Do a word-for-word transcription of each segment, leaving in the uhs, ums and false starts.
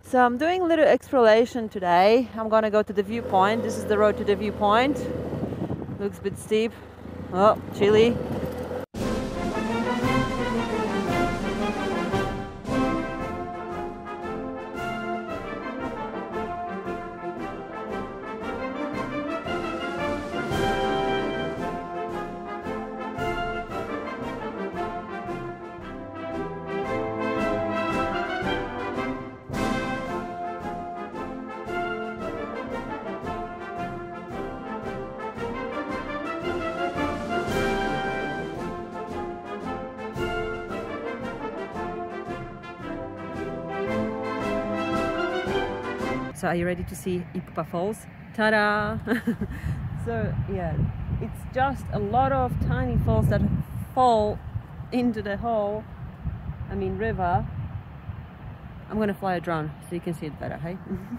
So I'm doing a little exploration today. I'm gonna go to the viewpoint. This is the road to the viewpoint. Looks a bit steep. Oh, chilly. So are you ready to see Epupa Falls? Ta-da! So yeah, it's just a lot of tiny falls that fall into the whole, I mean, river. I'm gonna fly a drone so you can see it better, hey?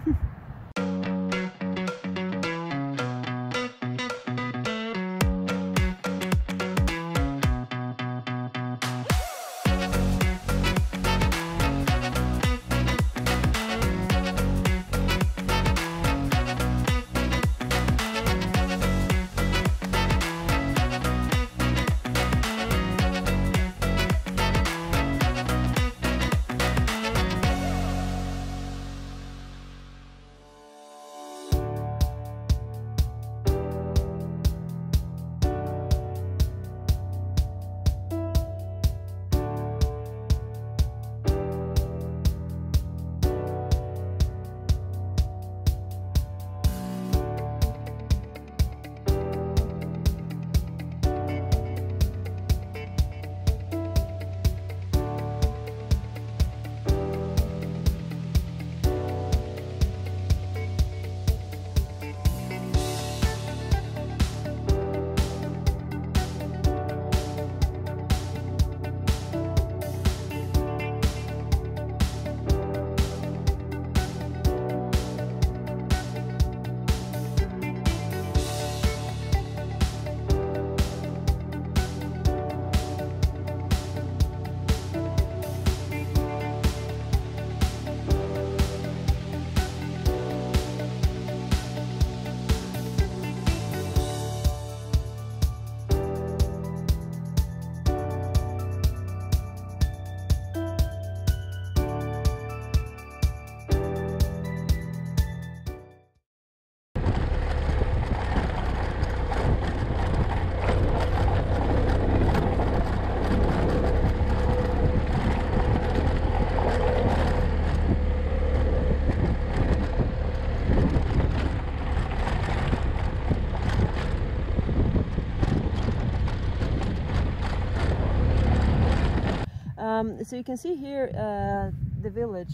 Um, so you can see here uh, the village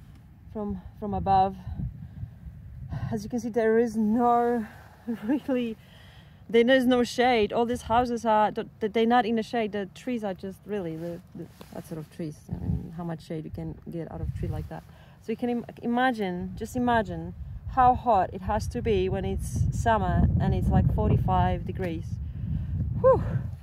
from from above. As you can see, there is no really, there is no shade. All these houses are, they're not in the shade. The trees are just really the, the that sort of trees. I mean, how much shade you can get out of a tree like that. So you can im imagine, just imagine how hot it has to be when it's summer and it's like forty-five degrees. Whew.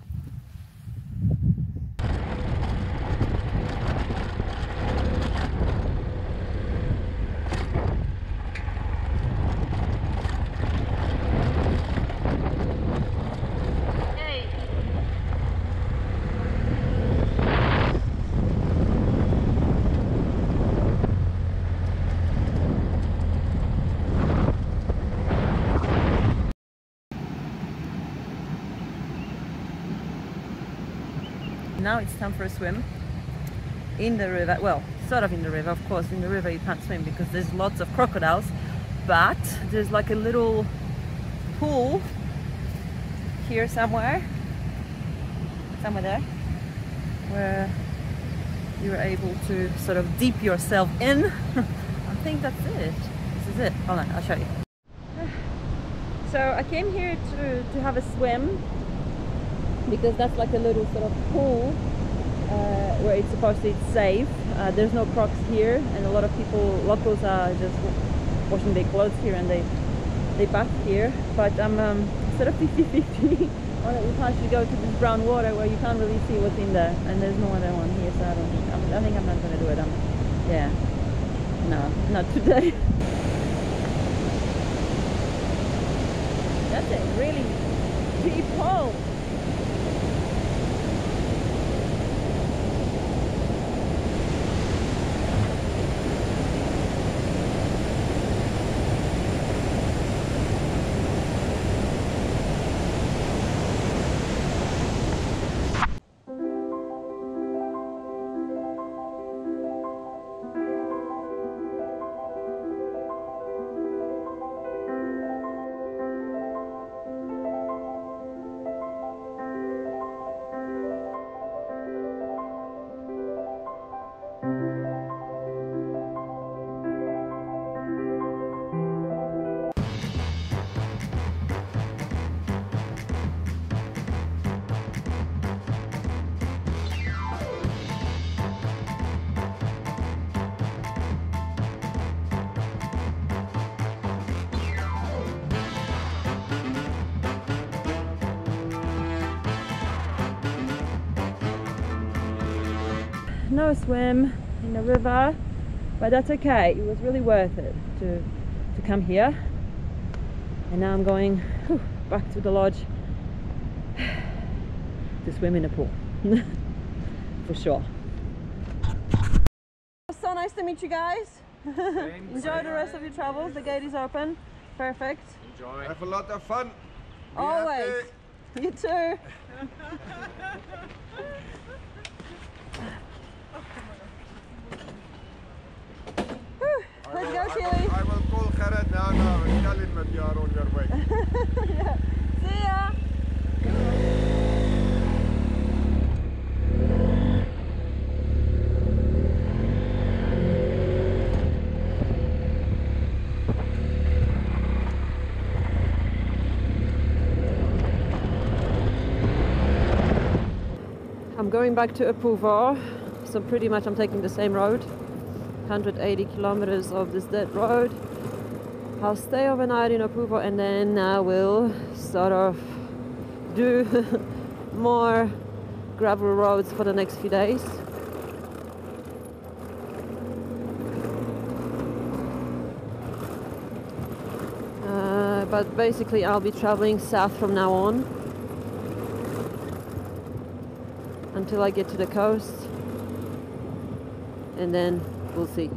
Now it's time for a swim in the river. Well, sort of in the river, of course. In the river you can't swim because there's lots of crocodiles, but there's like a little pool here somewhere, somewhere there, where you're able to sort of dip yourself in. I think that's it. This is it. Hold on, I'll show you. So I came here to, to have a swim, because that's like a little sort of pool uh, where it's supposed to be safe. Uh, there's no crocs here, and a lot of people, locals, are just washing their clothes here and they they bath here. But I'm um, sort of fifty fifty on it. We actually go to this brown water where you can't really see what's in there, and there's no other one here, so I don't think I'm, I think I'm not going to do it. I'm, yeah, No, not today. That's a really deep hole. No swim in the river, but that's okay. It was really worth it to to come here. And now I'm going whew, back to the lodge to swim in the pool for sure. So nice to meet you guys. Thanks. Enjoy the rest of your travels. The gate is open. Perfect. Enjoy. Have a lot of fun. Be Always. happy. You too. Let's go, Chili. I will call Gerrit now now and tell him that you are on your way. Yeah. See ya. I'm going back to Opuwo, so pretty much I'm taking the same road. one hundred eighty kilometers of this dead road. I'll stay overnight in Opuwo and then I will sort of do more gravel roads for the next few days. Uh, but basically I'll be traveling south from now on until I get to the coast, and then we'll see.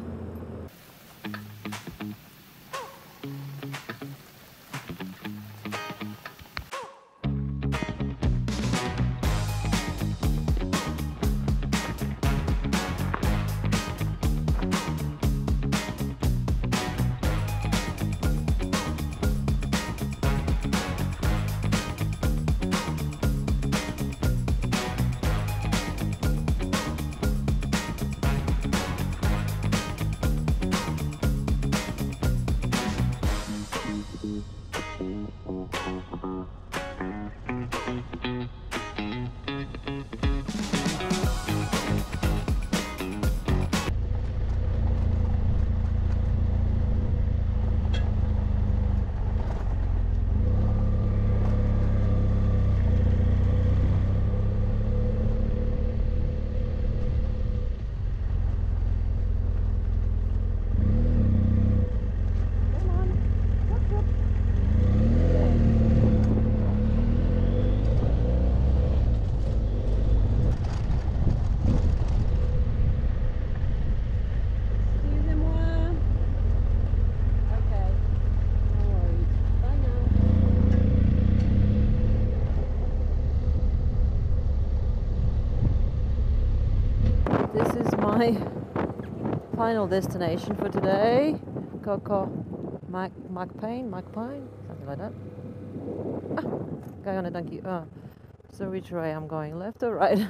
My final destination for today, Coco Mac Macpine, Macpine, something like that. Ah, going on a donkey. Oh, so which way I'm going, left or right?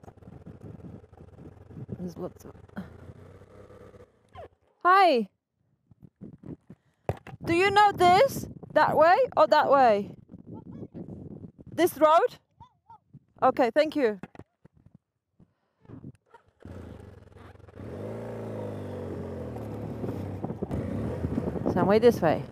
There's lots of. Hi. Do you know this? That way or that way? This road? Okay, thank you. Some way this way.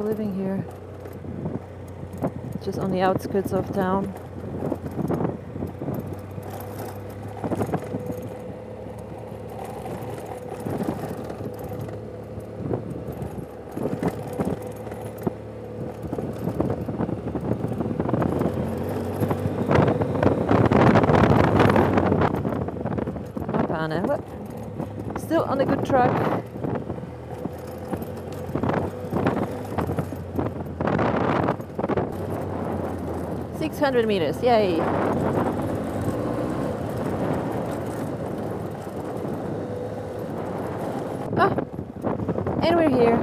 people living here. Just on the outskirts of town. But still on a good track. six hundred meters, yay! Ah, and we're here.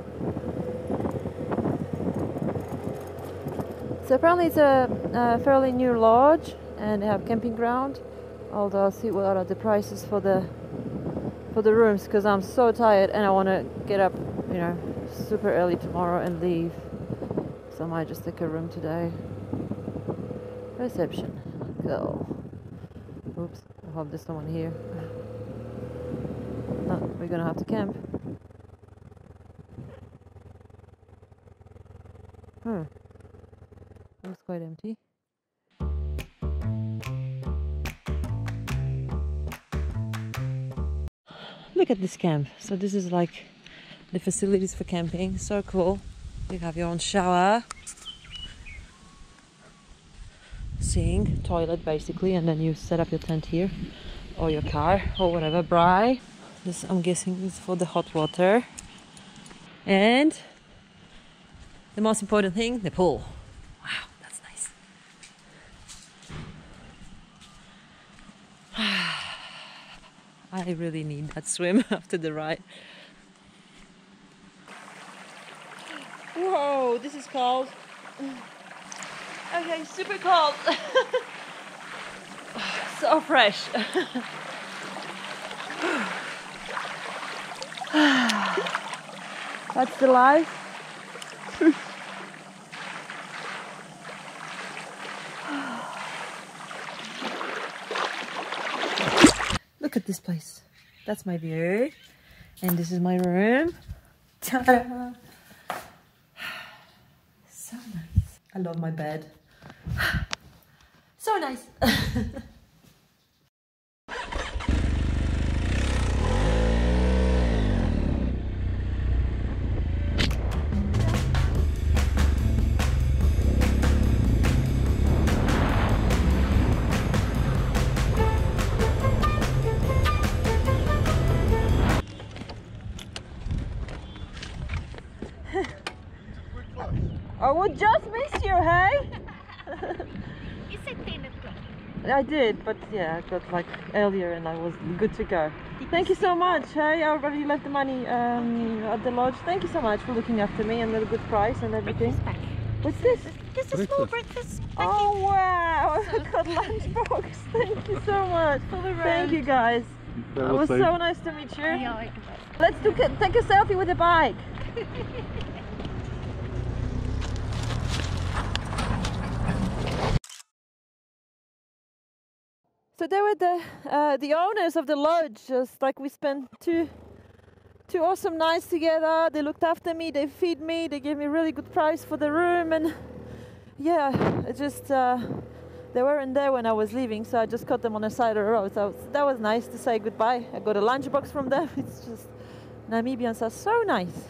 So apparently it's a, a fairly new lodge and they have camping ground. Although I'll see what are the prices for the for the rooms, because I'm so tired and I want to get up, you know, super early tomorrow and leave. So I might just take a room today. Reception. Go. Oops. I hope there's someone here. No, we're gonna have to camp. Hmm. Looks quite empty. Look at this camp. So this is like the facilities for camping. So cool. You have your own shower, sink, toilet basically, and then you set up your tent here or your car or whatever. Braai. This, I'm guessing, is for the hot water. And the most important thing, the pool. Wow, that's nice. I really need that swim after the ride. Whoa, this is cold. Okay, super cold. So fresh. That's the life. Look at this place. That's my view. And this is my room. Ta-da! So nice. I love my bed. So nice. I would just miss you, hey? You said ten o'clock. I did, but yeah, I got like earlier and I was good to go. Thank you so much, hey? I already left the money um, at the lodge. Thank you so much for looking after me and at a good price and everything. What's this? Just a small breakfast packet. Oh wow, I got lunchbox. Thank you so much. For the road. Thank you guys. It was so nice to meet you. Yeah, Let's do, take a selfie with the bike. So they were the uh, the owners of the lodge. Just like we spent two two awesome nights together. They looked after me. They feed me. They gave me a really good price for the room. And yeah, it just uh, they weren't there when I was leaving, so I just caught them on the side of the road. So that was nice to say goodbye. I got a lunchbox from them. It's just Namibians are so nice.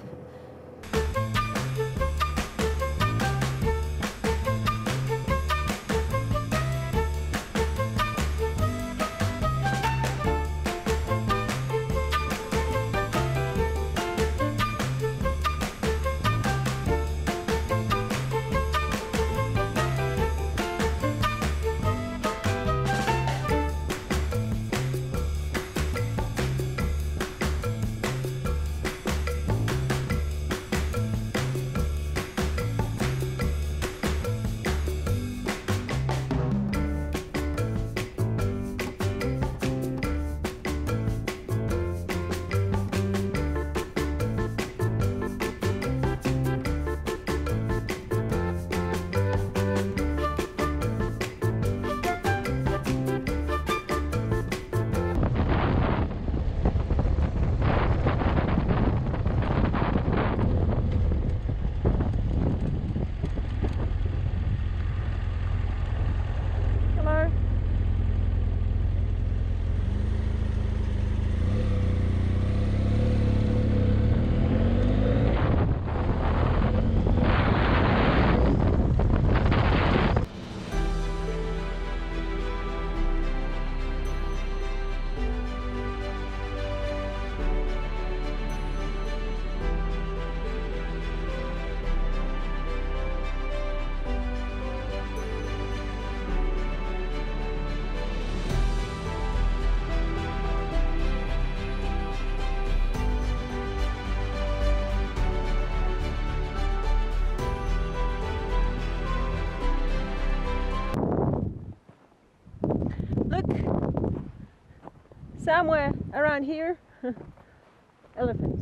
somewhere around here. Elephants.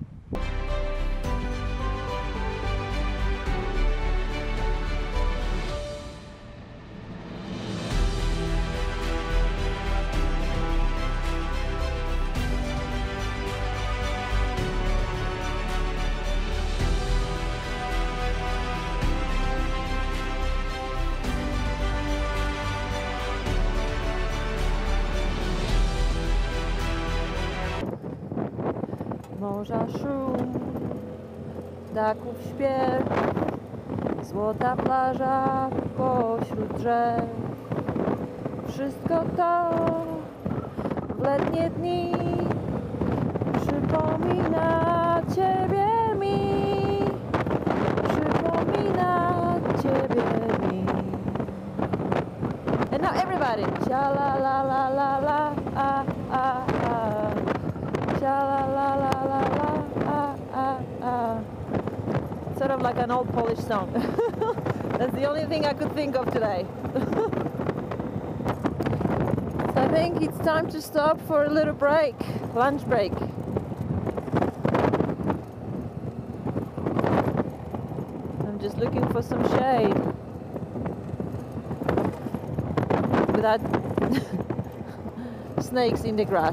Morza szum, ptaków śpiew, złota plaża pośród drzew. Wszystko to w letnie dni przypomina Ciebie mi, przypomina Ciebie mi. And now everybody, cha la la la la la, ah ah ah, cha la la la la la, ah ah ah. Sort of like an old Polish song. That's the only thing I could think of today. So I think it's time to stop for a little break, lunch break. I'm just looking for some shade without snakes in the grass.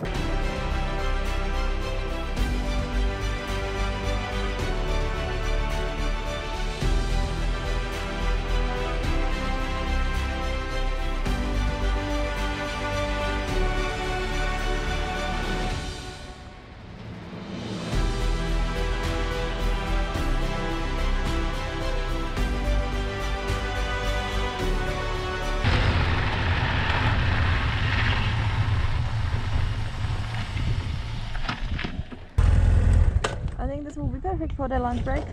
I think this will be perfect for the lunch break.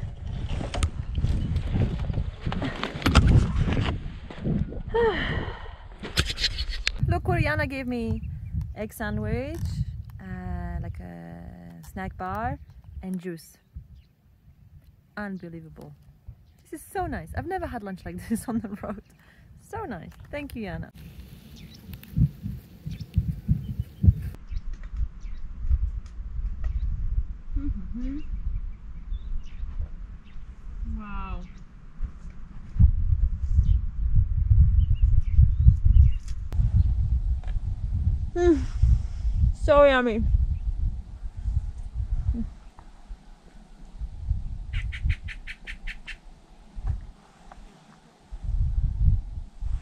Look, Oriana gave me egg sandwich, uh, like a snack bar and juice. Unbelievable. This is so nice. I've never had lunch like this on the road. So nice. Thank you, Jana. Mm-hmm. Wow. Mm. So yummy.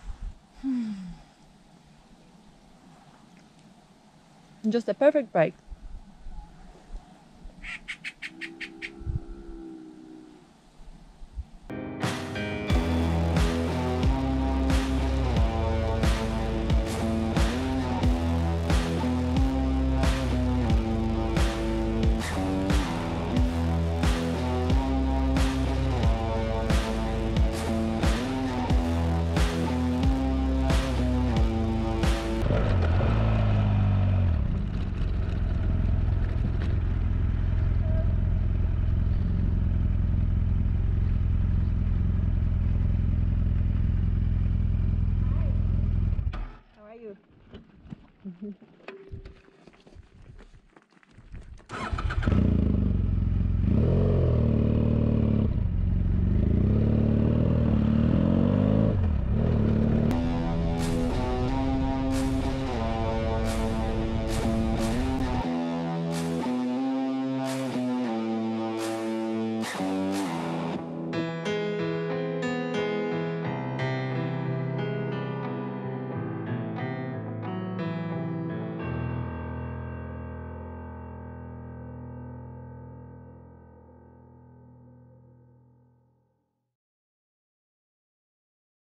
Just a perfect break.